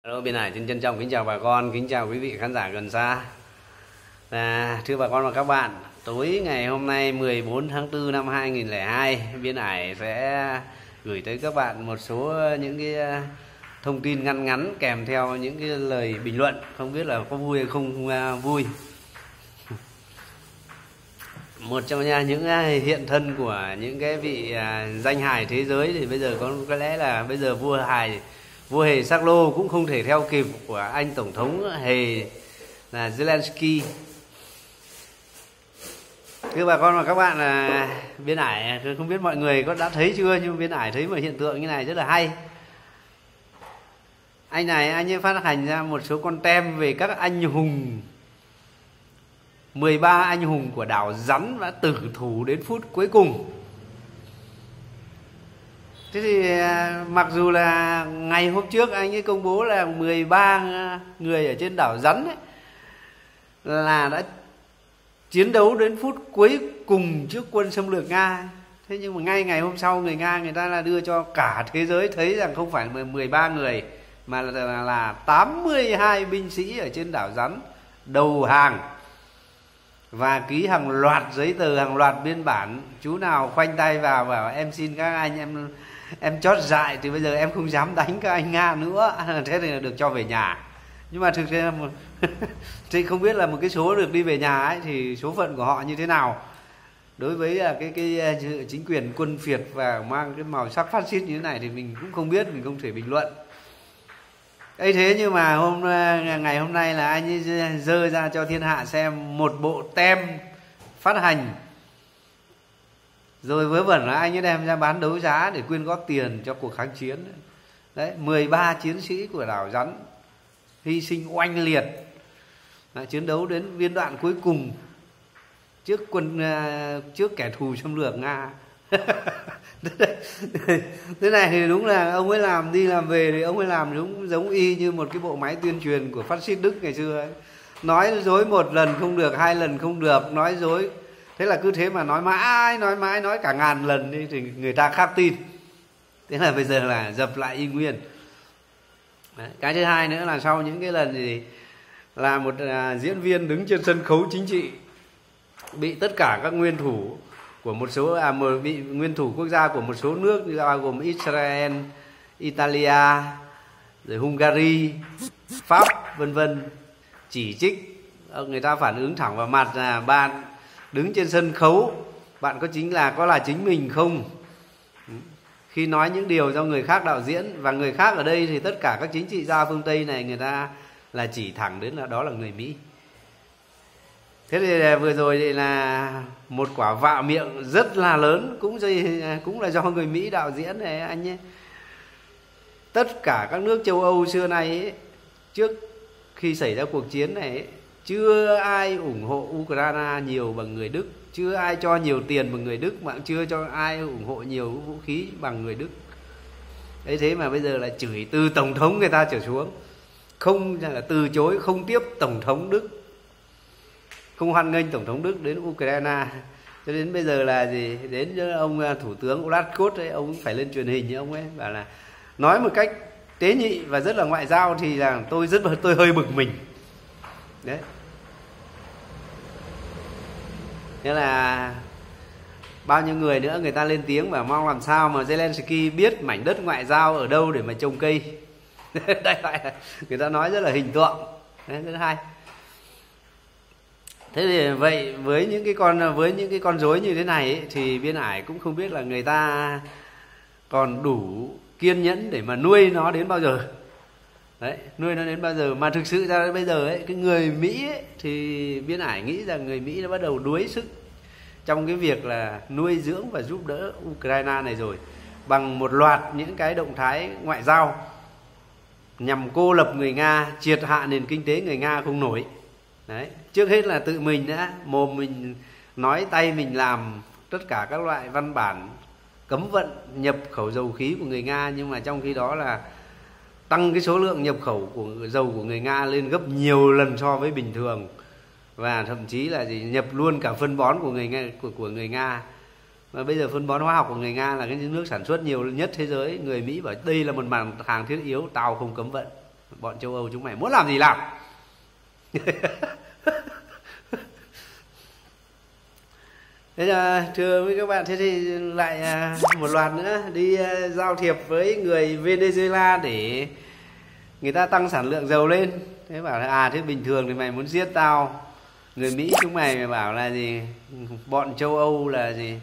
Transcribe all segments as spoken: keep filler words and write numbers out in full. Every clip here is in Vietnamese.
Hello, Biên Hải xin trân trọng kính chào bà con, kính chào quý vị khán giả gần xa. À, thưa bà con và các bạn, tối ngày hôm nay mười bốn tháng tư năm hai nghìn không trăm lẻ hai, Biên Hải sẽ gửi tới các bạn một số những cái thông tin ngắn ngắn kèm theo những cái lời bình luận, không biết là có vui hay không vui. Một trong những hiện thân của những cái vị danh hài thế giới thì bây giờ có có lẽ là bây giờ vua hài vua hề Sắc Lô cũng không thể theo kịp của anh tổng thống hề là Zelensky. Thưa bà con và các bạn, là Biên Hải không biết mọi người có đã thấy chưa, nhưng Biên Hải thấy một hiện tượng như này rất là hay. Anh này anh ấy phát hành ra một số con tem về các anh hùng, mười ba anh hùng của đảo Rắn đã tử thủ đến phút cuối cùng. Thế thì mặc dù là ngày hôm trước anh ấy công bố là mười ba người ở trên đảo Rắn ấy, là đã chiến đấu đến phút cuối cùng trước quân xâm lược Nga. Thế nhưng mà ngay ngày hôm sau người Nga người ta là đưa cho cả thế giới thấy rằng không phải mười ba người mà là, là, là tám mươi hai binh sĩ ở trên đảo Rắn đầu hàng và ký hàng loạt giấy tờ, hàng loạt biên bản. Chú nào khoanh tay vào bảo em xin các anh, em em chót dại thì bây giờ em không dám đánh các anh Nga nữa. Thế thì được cho về nhà. Nhưng mà thực ra thì không biết là một cái số được đi về nhà ấy thì số phận của họ như thế nào. Đối với cái cái chính quyền quân phiệt và mang cái màu sắc phát xít như thế này thì mình cũng không biết, mình không thể bình luận. ấy Thế nhưng mà hôm ngày hôm nay là anh ấy dơ ra cho thiên hạ xem một bộ tem phát hành, rồi vớ vẩn là anh ấy đem ra bán đấu giá để quyên góp tiền cho cuộc kháng chiến. Đấy, mười ba chiến sĩ của đảo Rắn hy sinh oanh liệt, đã chiến đấu đến viên đoạn cuối cùng trước quân trước kẻ thù xâm lược Nga. Thế này thì đúng là ông ấy làm đi làm về thì ông ấy làm giống giống y như một cái bộ máy tuyên truyền của phát xít Đức ngày xưa ấy. Nói dối một lần không được, hai lần không được, nói dối. Thế là cứ thế mà nói mãi, nói mãi, nói cả ngàn lần đi thì người ta khác tin. Thế là bây giờ là dập lại y nguyên. Đấy. Cái thứ hai nữa là sau những cái lần gì là một uh, diễn viên đứng trên sân khấu chính trị bị tất cả các nguyên thủ của một số à, một, bị nguyên thủ quốc gia của một số nước như bao gồm Israel, Italia, rồi Hungary, Pháp vân vân chỉ trích. Người ta phản ứng thẳng vào mặt là bạn đứng trên sân khấu, bạn có chính là có là chính mình không? Khi nói những điều do người khác đạo diễn, và người khác ở đây thì tất cả các chính trị gia phương Tây này người ta là chỉ thẳng đến là đó là người Mỹ. Thế thì vừa rồi thì là một quả vạ miệng rất là lớn, cũng cũng là do người Mỹ đạo diễn này anh ấy. Tất cả các nước châu Âu xưa nay ấy, trước khi xảy ra cuộc chiến này ấy, chưa ai ủng hộ Ukraine nhiều bằng người Đức, chưa ai cho nhiều tiền bằng người Đức, mà chưa cho ai ủng hộ nhiều vũ khí bằng người Đức. Ấy thế mà bây giờ là chửi từ tổng thống người ta trở xuống, không là từ chối không tiếp tổng thống Đức, không hoan nghênh tổng thống Đức đến Ukraine. Cho đến bây giờ là gì, đến ông thủ tướng Olaf Scholz ấy, ông phải lên truyền hình như ông ấy bảo là nói một cách tế nhị và rất là ngoại giao thì là tôi rất tôi hơi bực mình. Đấy. Thế là bao nhiêu người nữa người ta lên tiếng và mong làm sao mà Zelensky biết mảnh đất ngoại giao ở đâu để mà trồng cây. Đây là người ta nói rất là hình tượng. Đấy, rất hay. Thế thì vậy với những cái con với những cái con rối như thế này ấy, thì Biên Hải cũng không biết là người ta còn đủ kiên nhẫn để mà nuôi nó đến bao giờ. Đấy, nuôi nó đến bao giờ. Mà thực sự ra bây giờ ấy, cái người Mỹ ấy, thì Biên Hải nghĩ rằng người Mỹ đã bắt đầu đuối sức trong cái việc là nuôi dưỡng và giúp đỡ Ukraine này rồi, bằng một loạt những cái động thái ngoại giao nhằm cô lập người Nga, triệt hạ nền kinh tế người Nga không nổi. Đấy, trước hết là tự mình đã mồm mình nói, tay mình làm tất cả các loại văn bản cấm vận nhập khẩu dầu khí của người Nga, nhưng mà trong khi đó là tăng cái số lượng nhập khẩu của dầu của người Nga lên gấp nhiều lần so với bình thường, và thậm chí là gì nhập luôn cả phân bón của người Nga của, của người Nga. Và bây giờ phân bón hóa học của người Nga là cái nước sản xuất nhiều nhất thế giới. Người Mỹ bảo đây là một mặt hàng thiết yếu, tao không cấm vận. Bọn châu Âu chúng mày muốn làm gì làm. Thế là thưa với các bạn, thế thì lại một loạt nữa đi giao thiệp với người Venezuela để người ta tăng sản lượng dầu lên. Thế bảo là à thế bình thường thì mày muốn giết tao. Người Mỹ chúng mày bảo là gì, bọn châu Âu là gì,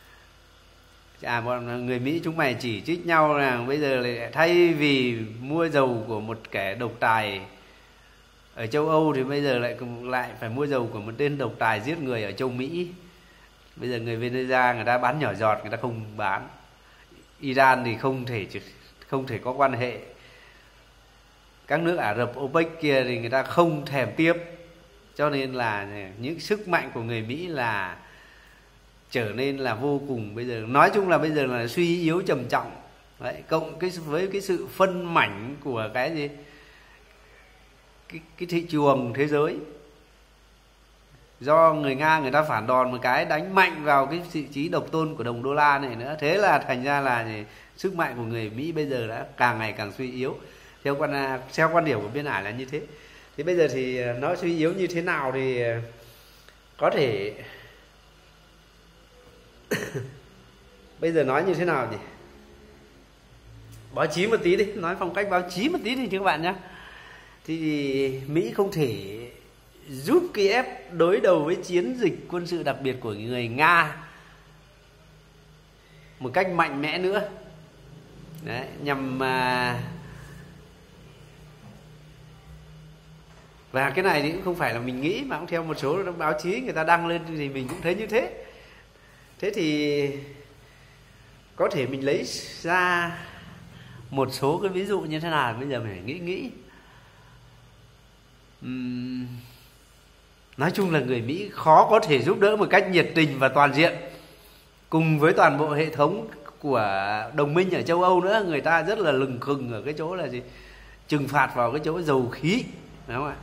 à bọn người Mỹ chúng mày chỉ trích nhau là bây giờ lại thay vì mua dầu của một kẻ độc tài ở châu Âu thì bây giờ lại lại phải mua dầu của một tên độc tài giết người ở châu Mỹ. Bây giờ người Venezuela người ta bán nhỏ giọt, người ta không bán. Iran thì không thể không thể có quan hệ. Các nước Ả Rập OPEC kia thì người ta không thèm tiếp. Cho nên là những sức mạnh của người Mỹ là trở nên là vô cùng, bây giờ nói chung là bây giờ là suy yếu trầm trọng. Đấy, cộng cái với cái sự phân mảnh của cái gì, cái, cái thị trường thế giới, do người Nga người ta phản đòn một cái đánh mạnh vào cái vị trí độc tôn của đồng đô la này nữa. Thế là thành ra là gì, sức mạnh của người Mỹ bây giờ đã càng ngày càng suy yếu. Theo quan theo quan điểm của Biên Ải là như thế. Thì bây giờ thì nó suy yếu như thế nào thì có thể bây giờ nói như thế nào nhỉ? Báo chí một tí đi, nói phong cách báo chí một tí đi các bạn nhé. Thì Mỹ không thể giúp Kiev đối đầu với chiến dịch quân sự đặc biệt của người Nga một cách mạnh mẽ nữa. Đấy, nhằm mà và cái này thì cũng không phải là mình nghĩ, mà cũng theo một số báo chí người ta đăng lên thì mình cũng thấy như thế. Thế thì có thể mình lấy ra một số cái ví dụ như thế nào, bây giờ mình phải nghĩ nghĩ. Uhm, nói chung là người Mỹ khó có thể giúp đỡ một cách nhiệt tình và toàn diện cùng với toàn bộ hệ thống của đồng minh ở châu Âu nữa. Người ta rất là lừng khừng ở cái chỗ là gì, trừng phạt vào cái chỗ dầu khí, đúng không ạ?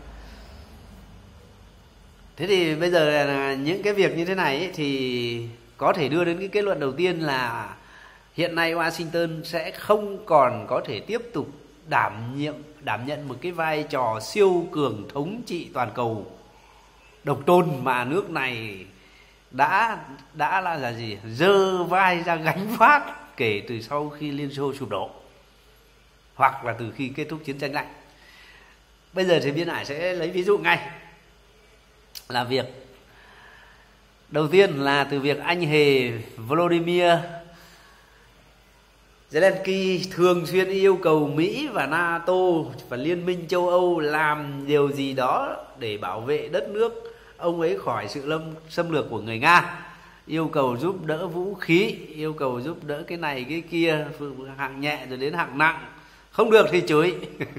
Thế thì bây giờ là những cái việc như thế này ấy, thì có thể đưa đến cái kết luận đầu tiên là hiện nay Washington sẽ không còn có thể tiếp tục đảm nhiệm đảm nhận một cái vai trò siêu cường thống trị toàn cầu độc tôn mà nước này đã đã là, là gì giơ vai ra gánh vác kể từ sau khi Liên Xô sụp đổ, hoặc là từ khi kết thúc chiến tranh lạnh. Bây giờ thì Biên Ải sẽ lấy ví dụ ngay là việc đầu tiên là từ việc anh hề Volodymyr Zelensky thường xuyên yêu cầu Mỹ và NATO và Liên minh châu Âu làm điều gì đó để bảo vệ đất nước ông ấy khỏi sự lâm, xâm lược của người Nga. Yêu cầu giúp đỡ vũ khí, yêu cầu giúp đỡ cái này cái kia, hạng nhẹ rồi đến hạng nặng. Không được thì chửi.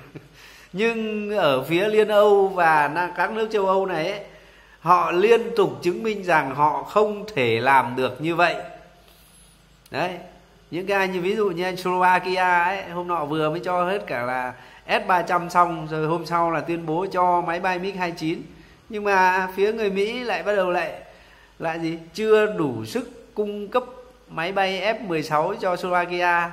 Nhưng ở phía Liên Âu và các nước châu Âu này ấy, họ liên tục chứng minh rằng họ không thể làm được như vậy. Đấy, những cái anh như ví dụ như anh Slovakia ấy, hôm nọ vừa mới cho hết cả là S ba trăm xong, rồi hôm sau là tuyên bố cho máy bay MiG hai mươi chín. Nhưng mà phía người Mỹ lại bắt đầu lại lại gì chưa đủ sức cung cấp máy bay F mười sáu cho Slovakia.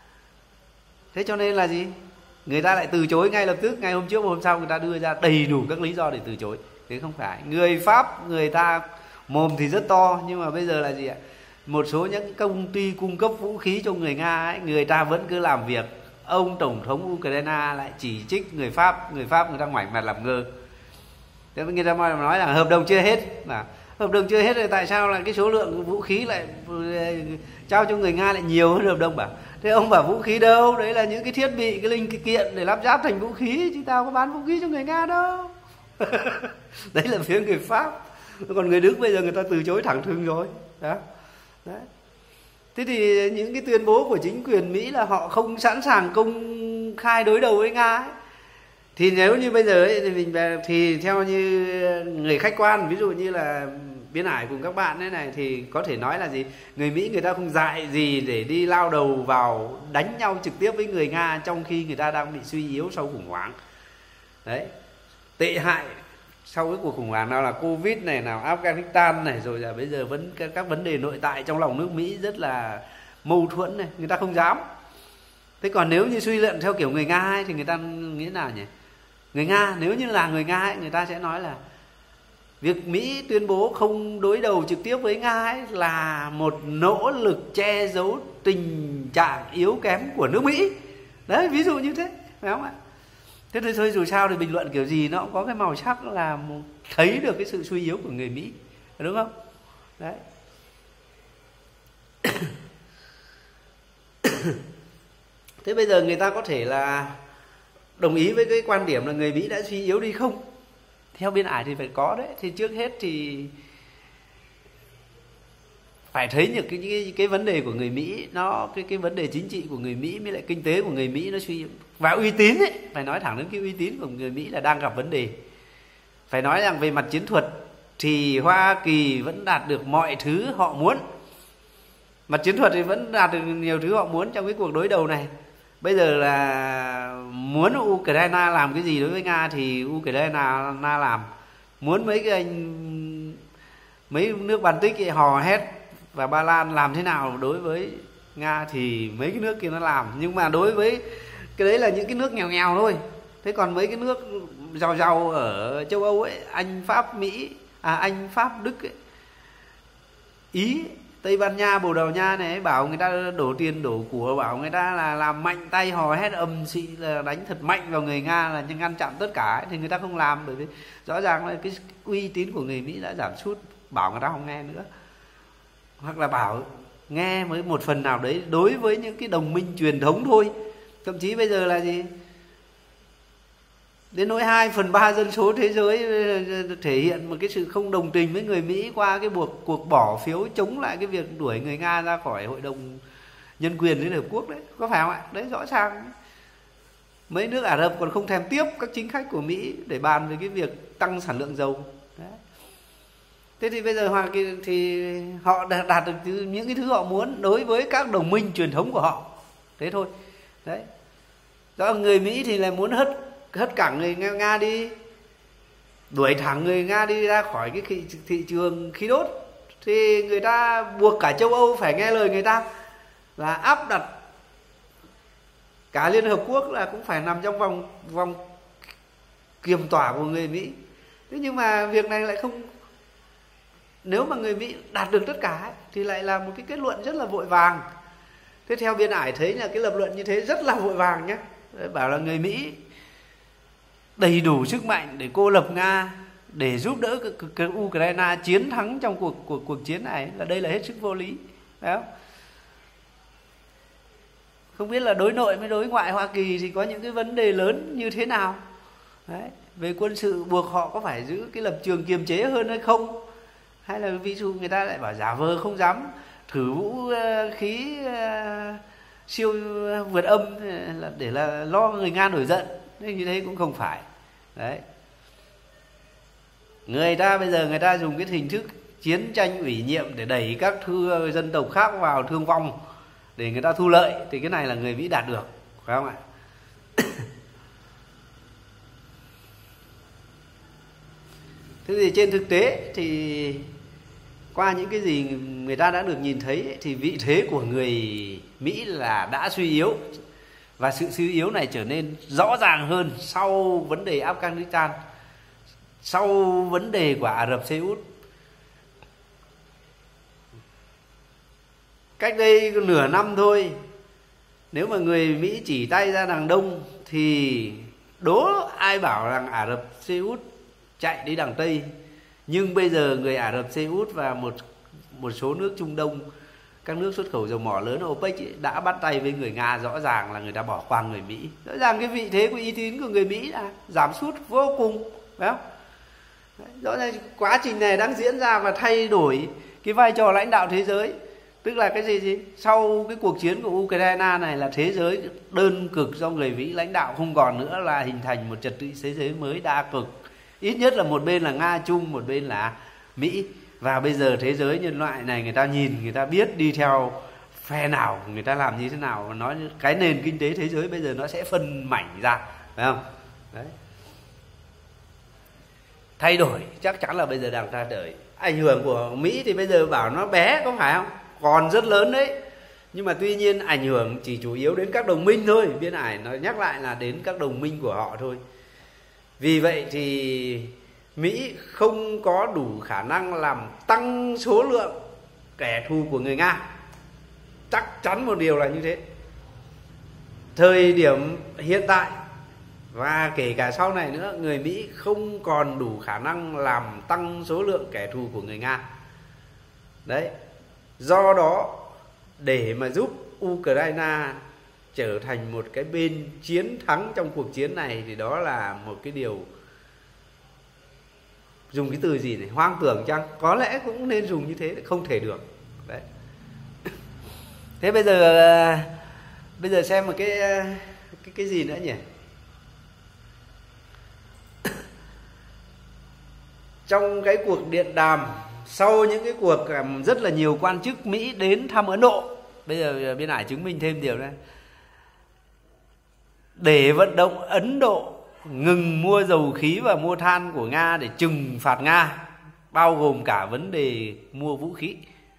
Thế cho nên là gì, người ta lại từ chối ngay lập tức, ngay hôm trước và hôm sau người ta đưa ra đầy đủ các lý do để từ chối. Thế không phải. Người Pháp người ta mồm thì rất to, nhưng mà bây giờ là gì ạ, một số những công ty cung cấp vũ khí cho người Nga ấy, người ta vẫn cứ làm việc. Ông tổng thống Ukraine lại chỉ trích người Pháp, người Pháp người ta ngoảnh mặt làm ngơ. Thế người ta nói là hợp đồng chưa hết, là hợp đồng chưa hết rồi tại sao là cái số lượng vũ khí lại trao cho người Nga lại nhiều hơn hợp đồng. Bảo thế ông bảo vũ khí đâu, đấy là những cái thiết bị, cái linh kiện để lắp ráp thành vũ khí, chứ tao có bán vũ khí cho người Nga đâu. Đấy là phía người Pháp. Còn người Đức bây giờ người ta từ chối thẳng thừng rồi đó. Đấy. Thế thì những cái tuyên bố của chính quyền Mỹ là họ không sẵn sàng công khai đối đầu với Nga ấy. Thì nếu như bây giờ ấy, thì mình thì theo như người khách quan, ví dụ như là Biên Ải cùng các bạn thế này, thì có thể nói là gì, người Mỹ người ta không dại gì để đi lao đầu vào đánh nhau trực tiếp với người Nga trong khi người ta đang bị suy yếu sau khủng hoảng. Đấy, tệ hại sau cái cuộc khủng hoảng nào là Covid này, nào Afghanistan này, rồi là bây giờ vẫn các, các vấn đề nội tại trong lòng nước Mỹ rất là mâu thuẫn này, người ta không dám. Thế còn nếu như suy luận theo kiểu người Nga ấy, thì người ta nghĩ nào nhỉ? Người Nga, nếu như là người Nga ấy, người ta sẽ nói là việc Mỹ tuyên bố không đối đầu trực tiếp với Nga ấy là một nỗ lực che giấu tình trạng yếu kém của nước Mỹ. Đấy, ví dụ như thế, phải không ạ? Thế thì thôi, dù sao thì bình luận kiểu gì nó cũng có cái màu sắc là thấy được cái sự suy yếu của người Mỹ, đúng không? Đấy. Thế bây giờ người ta có thể là đồng ý với cái quan điểm là người Mỹ đã suy yếu đi không? Theo biên ải thì phải có đấy. Thì trước hết thì phải thấy được cái, cái cái vấn đề của người Mỹ, nó cái cái vấn đề chính trị của người Mỹ với lại kinh tế của người Mỹ nó suy yếu. Và uy tín ấy, phải nói thẳng đến cái uy tín của người Mỹ là đang gặp vấn đề. Phải nói rằng về mặt chiến thuật thì Hoa Kỳ vẫn đạt được mọi thứ họ muốn. Mặt chiến thuật thì vẫn đạt được nhiều thứ họ muốn trong cái cuộc đối đầu này. Bây giờ là muốn Ukraine làm cái gì đối với Nga thì Ukraine làm. Muốn mấy cái anh mấy nước Baltic ấy hò hét và Ba Lan làm thế nào đối với Nga thì mấy cái nước kia nó làm. Nhưng mà đối với cái đấy là những cái nước nghèo nghèo thôi. Thế còn mấy cái nước giàu giàu ở châu Âu ấy, Anh, Pháp, Mỹ, à Anh, Pháp, Đức ấy, Ý, Tây Ban Nha, Bồ Đào Nha này, bảo người ta đổ tiền đổ của, bảo người ta là làm mạnh tay hò hét ầm xị là đánh thật mạnh vào người Nga là ngăn chặn tất cả ấy, thì người ta không làm, bởi vì rõ ràng là cái uy tín của người Mỹ đã giảm sút, bảo người ta không nghe nữa, hoặc là bảo nghe với một phần nào đấy đối với những cái đồng minh truyền thống thôi. Thậm chí bây giờ là gì, đến nỗi hai phần ba dân số thế giới thể hiện một cái sự không đồng tình với người Mỹ qua cái buộc cuộc bỏ phiếu chống lại cái việc đuổi người Nga ra khỏi Hội đồng Nhân quyền Liên Hợp Quốc đấy, có phải không ạ? Đấy, rõ ràng mấy nước Ả Rập còn không thèm tiếp các chính khách của Mỹ để bàn về cái việc tăng sản lượng dầu. Đấy. Thế thì bây giờ Hoa Kỳ thì họ đạt được những cái thứ họ muốn đối với các đồng minh truyền thống của họ, thế thôi. Đấy. Đó, người Mỹ thì là muốn hất hất cẳng người Nga đi, đuổi thẳng người Nga đi ra khỏi cái thị, thị trường khí đốt, thì người ta buộc cả châu Âu phải nghe lời người ta, là áp đặt cả Liên Hợp Quốc là cũng phải nằm trong vòng vòng kiềm tỏa của người Mỹ. Thế nhưng mà việc này lại không, nếu mà người Mỹ đạt được tất cả thì lại là một cái kết luận rất là vội vàng. Thế theo biên ải thấy là cái lập luận như thế rất là vội vàng nhé, bảo là người Mỹ đầy đủ sức mạnh để cô lập Nga, để giúp đỡ cái Ukraine chiến thắng trong cuộc cuộc cuộc chiến này, là đây là hết sức vô lý, phải không? Không biết là đối nội với đối ngoại Hoa Kỳ thì có những cái vấn đề lớn như thế nào. Đấy. Về quân sự buộc họ có phải giữ cái lập trường kiềm chế hơn hay không, hay là ví dụ người ta lại bảo giả vờ không dám thử vũ khí siêu vượt âm để là lo người Nga nổi giận. Nên như thế cũng không phải. Đấy. Người ta bây giờ người ta dùng cái hình thức chiến tranh ủy nhiệm để đẩy các thư dân tộc khác vào thương vong để người ta thu lợi, thì cái này là người Mỹ đạt được, phải không ạ? Thế thì trên thực tế thì qua những cái gì người ta đã được nhìn thấy thì vị thế của người Mỹ là đã suy yếu. Và sự suy yếu này trở nên rõ ràng hơn sau vấn đề Afghanistan, sau vấn đề của Ả Rập Xê Út. Cách đây nửa năm thôi, nếu mà người Mỹ chỉ tay ra đằng Đông thì đố ai bảo rằng Ả Rập Xê Út chạy đi đằng Tây. Nhưng bây giờ người Ả Rập Xê Út và một, một số nước Trung Đông, các nước xuất khẩu dầu mỏ lớn OPEC ấy, đã bắt tay với người Nga, rõ ràng là người ta bỏ qua người Mỹ. Rõ ràng cái vị thế của uy tín của người Mỹ là giảm sút vô cùng, phải không? Đấy, rõ ràng quá trình này đang diễn ra và thay đổi cái vai trò lãnh đạo thế giới. Tức là cái gì gì? Sau cái cuộc chiến của Ukraine này là thế giới đơn cực do người Mỹ lãnh đạo, không còn nữa là hình thành một trật tự thế giới mới đa cực. Ít nhất là một bên là Nga Trung, một bên là Mỹ. Và bây giờ thế giới nhân loại này người ta nhìn, người ta biết đi theo phe nào, người ta làm như thế nào. Nói cái nền kinh tế thế giới bây giờ nó sẽ phân mảnh ra, phải không? Đấy. Thay đổi chắc chắn là bây giờ đang ra đời. Ảnh hưởng của Mỹ thì bây giờ bảo nó bé, có phải không? Còn rất lớn đấy. Nhưng mà tuy nhiên ảnh hưởng chỉ chủ yếu đến các đồng minh thôi. Biên Ải nói nhắc lại là đến các đồng minh của họ thôi. Vì vậy thì Mỹ không có đủ khả năng làm tăng số lượng kẻ thù của người Nga. Chắc chắn một điều là như thế. Thời điểm hiện tại và kể cả sau này nữa, người Mỹ không còn đủ khả năng làm tăng số lượng kẻ thù của người Nga. Đấy. Do đó, để mà giúp Ukraine trở thành một cái bên chiến thắng trong cuộc chiến này thì đó là một cái điều, dùng cái từ gì này, hoang tưởng chăng? Có lẽ cũng nên dùng như thế, không thể được. Đấy. Thế bây giờ bây giờ xem một cái cái cái gì nữa nhỉ? Trong cái cuộc điện đàm, sau những cái cuộc rất là nhiều quan chức Mỹ đến thăm Ấn Độ, bây giờ Biên Ải chứng minh thêm điều này, để vận động Ấn Độ ngừng mua dầu khí và mua than của Nga để trừng phạt Nga, bao gồm cả vấn đề mua vũ khí,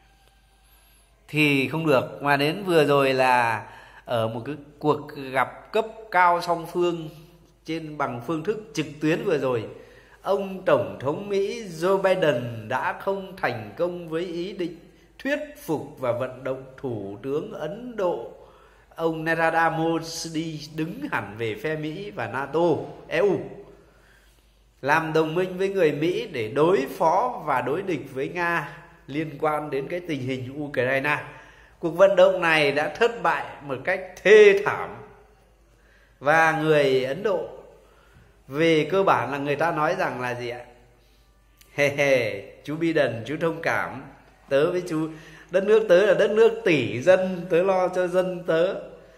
thì không được. Mà đến vừa rồi là ở một cái cuộc gặp cấp cao song phương trên bằng phương thức trực tuyến vừa rồi, ông Tổng thống Mỹ Joe Biden đã không thành công với ý định thuyết phục và vận động Thủ tướng Ấn Độ ông Narendra Modi đứng hẳn về phe Mỹ và NATO, e u, làm đồng minh với người Mỹ để đối phó và đối địch với Nga liên quan đến cái tình hình Ukraine. Cuộc vận động này đã thất bại một cách thê thảm, và người Ấn Độ về cơ bản là người ta nói rằng là gì ạ? Hề hề, chú Biden, chú thông cảm, tớ với chú, đất nước tớ là đất nước tỷ dân, tớ lo cho dân tớ.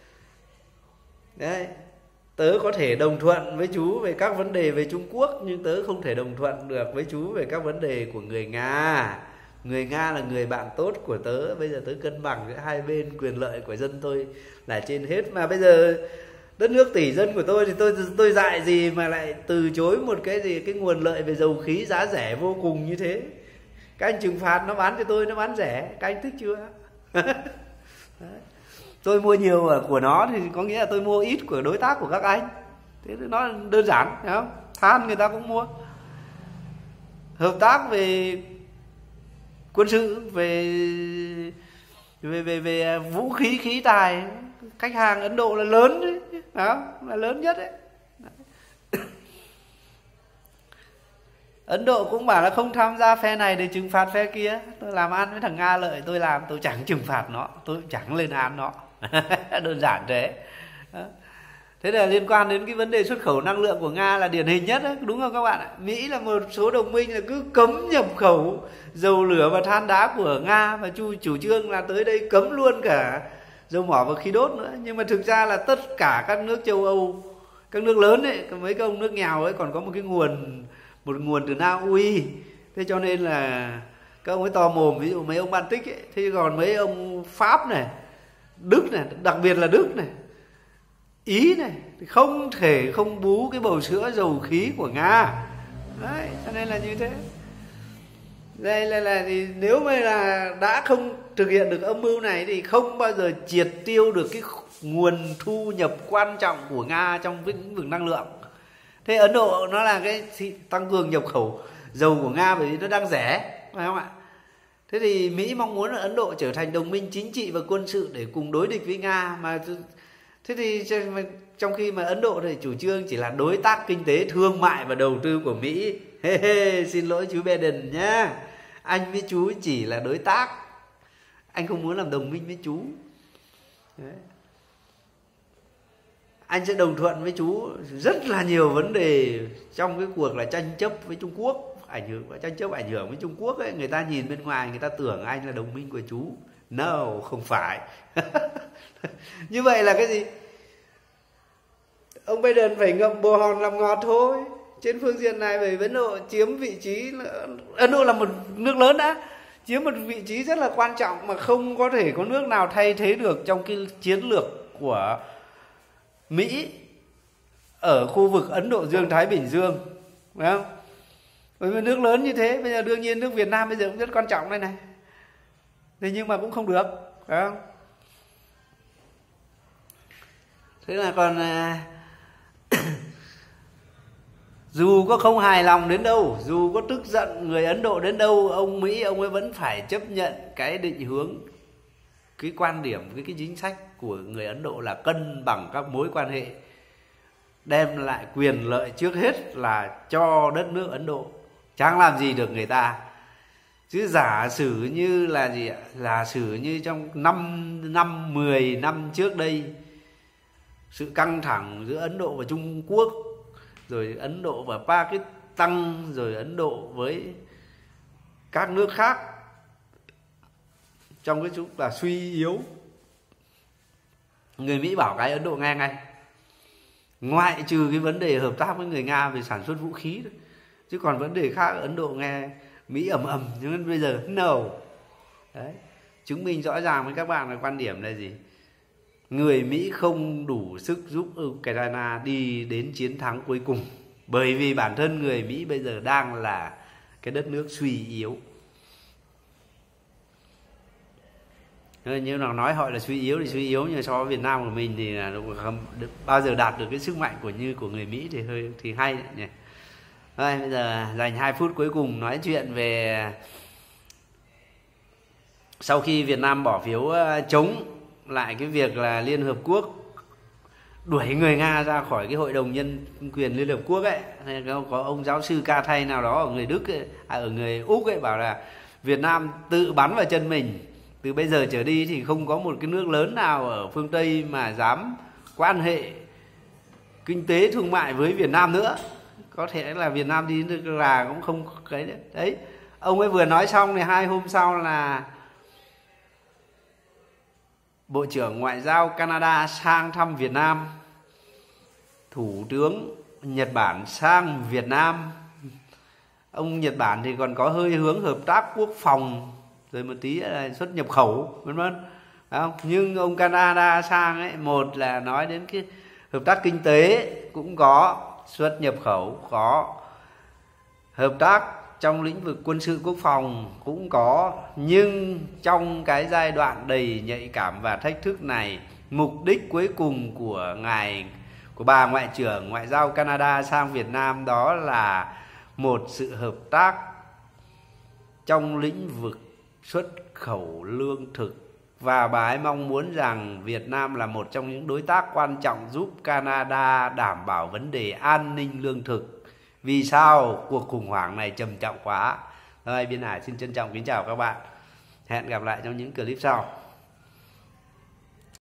Đấy, tớ có thể đồng thuận với chú về các vấn đề về Trung Quốc, nhưng tớ không thể đồng thuận được với chú về các vấn đề của người Nga. Người Nga là người bạn tốt của tớ, bây giờ tớ cân bằng giữa hai bên, quyền lợi của dân tôi là trên hết. Mà bây giờ đất nước tỷ dân của tôi thì tôi tôi dại gì mà lại từ chối một cái gì, cái nguồn lợi về dầu khí giá rẻ vô cùng như thế. Các anh trừng phạt nó bán cho tôi, nó bán rẻ, các anh thích chưa? Tôi mua nhiều của nó thì có nghĩa là tôi mua ít của đối tác của các anh. Thế nó đơn giản, phải không? Than người ta cũng mua. Hợp tác về quân sự, về về về về vũ khí, khí tài, khách hàng Ấn Độ là lớn đấy, phải không? Là lớn nhất đấy. Ấn Độ cũng bảo là không tham gia phe này để trừng phạt phe kia. Tôi làm ăn với thằng Nga lợi, tôi làm, tôi chẳng trừng phạt nó, tôi chẳng lên án nó. Đơn giản thế. Thế là liên quan đến cái vấn đề xuất khẩu năng lượng của Nga là điển hình nhất đấy, đúng không các bạn ạ? Mỹ là một số đồng minh là cứ cấm nhập khẩu dầu lửa và than đá của Nga, và chủ, chủ trương là tới đây cấm luôn cả dầu mỏ và khí đốt nữa. Nhưng mà thực ra là tất cả các nước châu Âu, các nước lớn ấy, mấy cái ông nước nghèo ấy còn có một cái nguồn một nguồn từ Na Uy. Thế cho nên là các ông ấy to mồm, ví dụ mấy ông Baltic ấy. Thế còn mấy ông Pháp này, Đức này, đặc biệt là Đức này, Ý này, thì không thể không bú cái bầu sữa dầu khí của Nga. Đấy, cho nên là như thế. Đây là, là thì nếu mà là đã không thực hiện được âm mưu này thì không bao giờ triệt tiêu được cái nguồn thu nhập quan trọng của Nga trong lĩnh vực năng lượng. Thế Ấn Độ nó là cái tăng cường nhập khẩu dầu của Nga bởi vì nó đang rẻ, phải không ạ? Thế thì Mỹ mong muốn là Ấn Độ trở thành đồng minh chính trị và quân sự để cùng đối địch với Nga. Mà thế thì trong khi mà Ấn Độ thì chủ trương chỉ là đối tác kinh tế, thương mại và đầu tư của Mỹ. Hey, hey, xin lỗi chú Biden nhá, anh với chú chỉ là đối tác, anh không muốn làm đồng minh với chú. Đấy. Anh sẽ đồng thuận với chú rất là nhiều vấn đề trong cái cuộc là tranh chấp với Trung Quốc, ảnh hưởng tranh chấp ảnh hưởng với Trung Quốc ấy. Người ta nhìn bên ngoài người ta tưởng anh là đồng minh của chú. No, không phải. Như vậy là cái gì? Ông Biden phải ngậm bồ hòn làm ngọt thôi. Trên phương diện này, bởi Ấn Độ chiếm vị trí, Ấn Độ là một nước lớn đã, chiếm một vị trí rất là quan trọng mà không có thể có nước nào thay thế được trong cái chiến lược của Mỹ ở khu vực Ấn Độ Dương Thái Bình Dương, phải không? Bởi vì nước lớn như thế, bây giờ đương nhiên nước Việt Nam bây giờ cũng rất quan trọng đây này. Thế nhưng mà cũng không được, phải không? Thế là còn dù có không hài lòng đến đâu, dù có tức giận người Ấn Độ đến đâu, ông Mỹ ông ấy vẫn phải chấp nhận cái định hướng, cái quan điểm, cái, cái chính sách của người Ấn Độ là cân bằng các mối quan hệ, đem lại quyền lợi trước hết là cho đất nước Ấn Độ, chẳng làm gì được người ta. Chứ giả sử như là gì ạ? Giả sử như trong năm, năm, mười năm trước đây, sự căng thẳng giữa Ấn Độ và Trung Quốc, rồi Ấn Độ và Pakistan, rồi Ấn Độ với các nước khác, trong cái chút là suy yếu, người Mỹ bảo cái Ấn Độ nghe ngay, ngoại trừ cái vấn đề hợp tác với người Nga về sản xuất vũ khí đó. Chứ còn vấn đề khác Ấn Độ nghe Mỹ ầm ầm, nhưng bây giờ no. Đấy, chứng minh rõ ràng với các bạn là quan điểm là gì? Người Mỹ không đủ sức giúp Ukraine đi đến chiến thắng cuối cùng, bởi vì bản thân người Mỹ bây giờ đang là cái đất nước suy yếu. Như nào nói họ là suy yếu thì suy yếu, nhưng so với Việt Nam của mình thì là không bao giờ đạt được cái sức mạnh của như của người Mỹ thì hơi thì hay nhỉ. Rồi, bây giờ dành hai phút cuối cùng nói chuyện về sau khi Việt Nam bỏ phiếu chống lại cái việc là Liên Hợp Quốc đuổi người Nga ra khỏi cái Hội đồng Nhân quyền Liên Hợp Quốc ấy, có ông giáo sư ca thay nào đó ở người Đức ấy, à, ở người Úc ấy bảo là Việt Nam tự bắn vào chân mình, từ bây giờ trở đi thì không có một cái nước lớn nào ở phương Tây mà dám quan hệ kinh tế thương mại với Việt Nam nữa. Có thể là Việt Nam đi là cũng không cái đấy. đấy Ông ấy vừa nói xong thì hai hôm sau là Bộ trưởng Ngoại giao Canada sang thăm Việt Nam, Thủ tướng Nhật Bản sang Việt Nam. Ông Nhật Bản thì còn có hơi hướng hợp tác quốc phòng, rồi một tí là xuất nhập khẩu vân vân, không? Nhưng ông Canada sang ấy, một là nói đến cái hợp tác kinh tế cũng có, xuất nhập khẩu có, hợp tác trong lĩnh vực quân sự quốc phòng cũng có. Nhưng trong cái giai đoạn đầy nhạy cảm và thách thức này, mục đích cuối cùng của ngài của bà Ngoại trưởng Ngoại giao Canada sang Việt Nam đó là một sự hợp tác trong lĩnh vực xuất khẩu lương thực, và bà ấy mong muốn rằng Việt Nam là một trong những đối tác quan trọng giúp Canada đảm bảo vấn đề an ninh lương thực. Vì sao? Cuộc khủng hoảng này trầm trọng quá. Rồi, Biên Hải xin trân trọng kính chào các bạn. Hẹn gặp lại trong những clip sau.